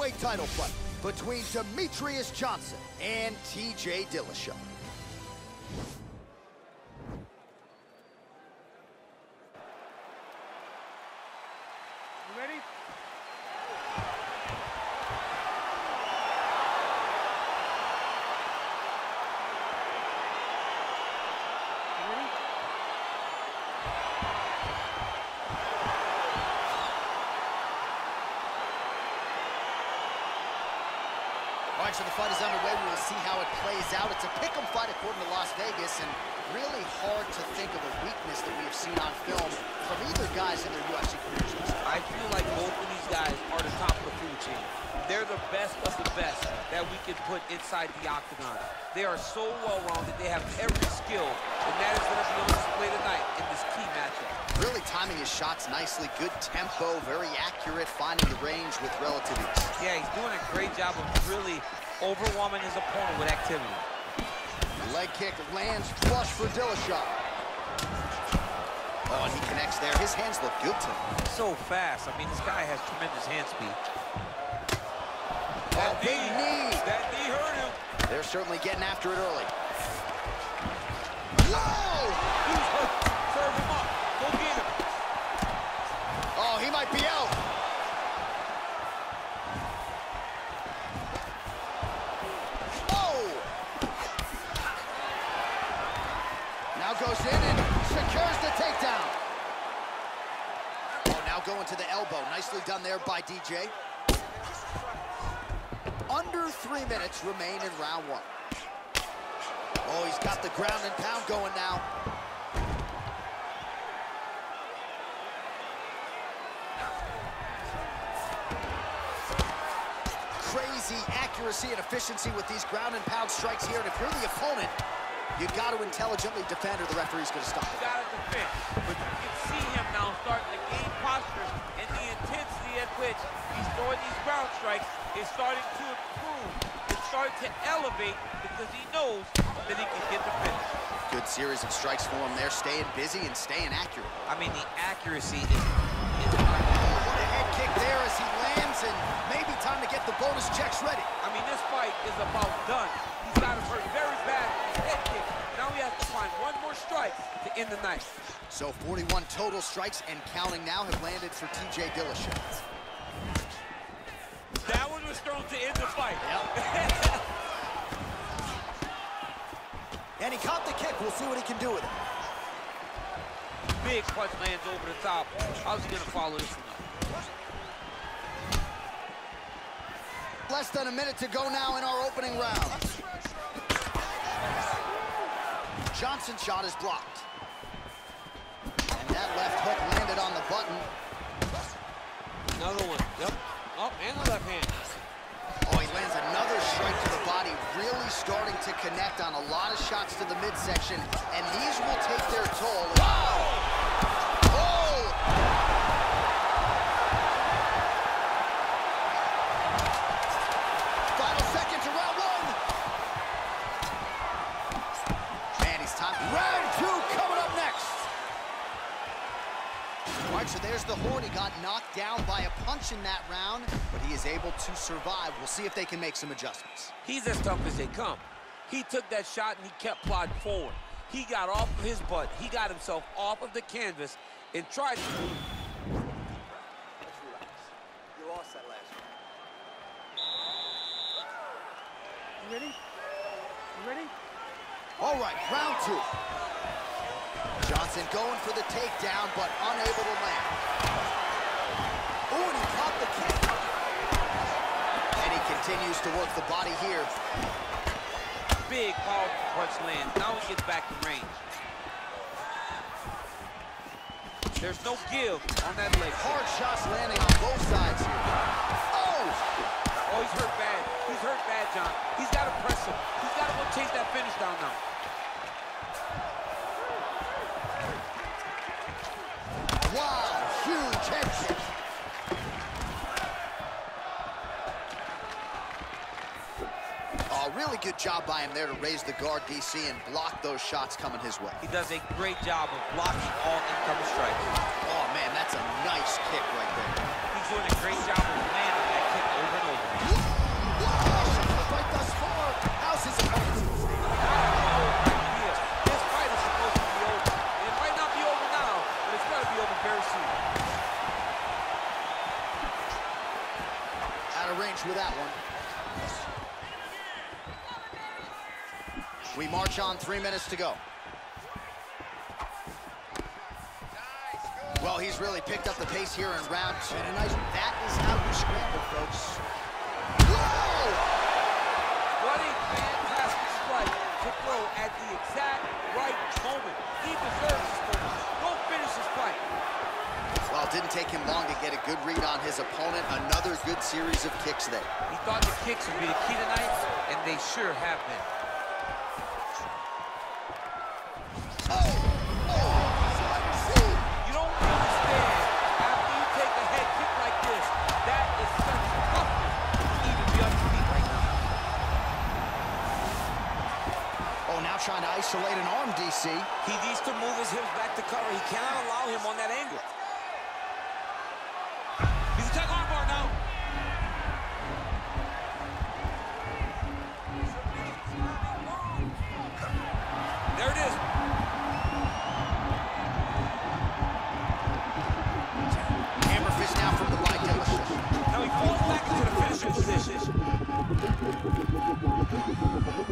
heavyweight title fight between Demetrious Johnson and TJ Dillashaw. You ready? All right, so the fight is underway. We will see how it plays out. It's a pick'em fight according to Las Vegas, and really hard to think of a weakness that we have seen on film from either guys in their UFC careers. I feel like both of these guys are the top of the food chain. They're the best of the best that we can put inside the octagon. They are so well-rounded. They have every skill, and that is going to be on display tonight in this key matchup. Really timing his shots nicely. Good tempo, very accurate, finding the range with relative ease. Yeah, he's doing a great job of really overwhelming his opponent with activity. Leg kick lands flush for Dillashaw. Oh, and he connects there. His hands look good to him. So fast. I mean, this guy has tremendous hand speed. Oh, big knee. That knee hurt him. They're certainly getting after it early. Whoa! He's hurt. Serve him up. Go get him. Oh, he might be out. Oh! Now goes in and secures the takedown. Oh, now going to the elbow. Nicely done there by DJ. Under 3 minutes remain in round one. Oh, he's got the ground and pound going now. Crazy accuracy and efficiency with these ground and pound strikes here. And if you're the opponent, you've got to intelligently defend or the referee's going to stop it. You got to defend. But you can see him now starting to gain posture, and the intensity at which he's throwing these ground strikes is starting to improve. It's starting to elevate because he knows that he can get the finish. Good series of strikes for him there, staying busy and staying accurate. I mean, the accuracy is What a head kick there as he lands, and maybe time to get the bonus checks ready. I mean, this fight is about done. He's got him hurt very bad with his head kick. Now he has to find one more strike to end the night. So 41 total strikes and counting now have landed for TJ Dillashaw. That one was thrown to end the fight. Yep. And he caught the kick. We'll see what he can do with it. Big punch lands over the top. How's he going to follow this one up? Less than a minute to go now in our opening round. Johnson's shot is blocked. And that left hook landed on the button. Another one. Yep. Up and the left hand. Oh, he lands another strike to the body, really starting to connect on a lot of shots to the midsection, and these will take their toll. Wow! Oh! Final seconds of round one. Man, he's time. Round two coming up next. All right, so there's the Horn. He got knocked down by a punch in that round, but he is able to survive. We'll see if they can make some adjustments. He's as tough as they come. He took that shot and he kept plodding forward. He got off of his butt. He got himself off of the canvas and tried to... Let's relax. You lost that last round. You ready? You ready? All right, round two. Johnson going for the takedown, but unable to land. Oh, and he caught the kick. And he continues to work the body here. Big, powerful punch lands. Now he gets back in range. There's no give on that leg. Hard shots landing on both sides here. Oh! Oh, he's hurt bad. He's hurt bad, John. He's got to press him. He's got to go chase that finish down now. Wow, huge head kick. Oh, really good job by him there to raise the guard, DC, and block those shots coming his way. He does a great job of blocking all incoming strikes. Oh, man, that's a nice kick right there. He's doing a great job of landing that kick over and over. range with that one. We march on, 3 minutes to go. Well, he's really picked up the pace here in round 2. And a nice, that is how you scramble, folks. Whoa! What a fantastic strike to throw at the exact right moment. He deserves this moment. Go finish his fight. Well, it didn't take him long to get a good read on his opponent. Another good series of kicks there. He thought the kicks would be the key tonight, and they sure have been. You don't understand after you take a head kick like this. That is such toughness to even be on your feet right now. Oh, now trying to isolate an arm, DC. He needs to move his hips back to cover. He cannot allow him on that angle. He's attacking armbar now. There it is. Hammerfist now from the wide demolition. Now he falls back into the finishing position.